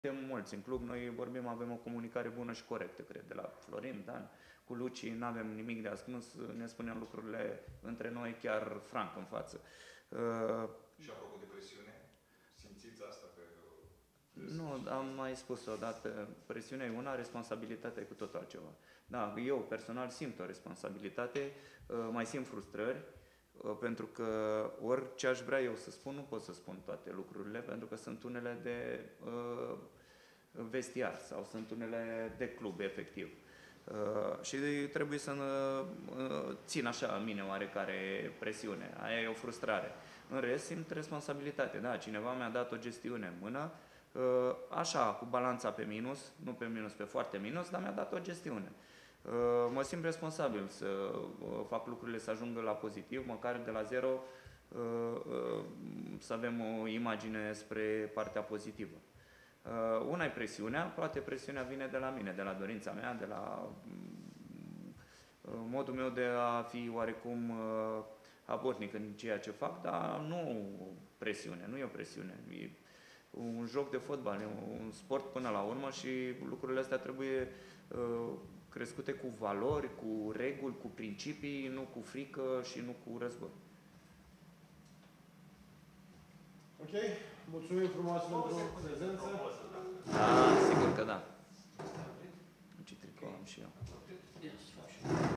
Suntem mulți în club, noi vorbim, avem o comunicare bună și corectă, cred, de la Florin, Dan, cu Luci, nu avem nimic de ascuns, ne spunem lucrurile între noi chiar franc în față. Și apropo de presiune, simțiți asta pe... Nu, am mai spus odată, presiunea e una, responsabilitatea e cu totul altceva. Da, eu personal simt o responsabilitate, mai simt frustrări, pentru că orice aș vrea eu să spun, nu pot să spun toate lucrurile, pentru că sunt unele de vestiar sau sunt unele de club, efectiv. Și trebuie să țin așa în mine oarecare presiune. Aia e o frustrare. În rest, simt responsabilitate. Da, cineva mi-a dat o gestiune în mână, așa, cu balanța pe minus, nu pe minus, pe foarte minus, dar mi-a dat o gestiune. Mă simt responsabil să fac lucrurile să ajungă la pozitiv, măcar de la zero să avem o imagine spre partea pozitivă. Una e presiunea, poate presiunea vine de la mine, de la dorința mea, de la modul meu de a fi oarecum abornic în ceea ce fac, dar nu presiune, nu e o presiune. E un joc de fotbal, e un sport până la urmă și lucrurile astea trebuie crescute cu valori, cu reguli, cu principii, nu cu frică și nu cu război. Ok, mulțumim frumos pentru prezență. Da, sigur că da. Ce tricou am și eu.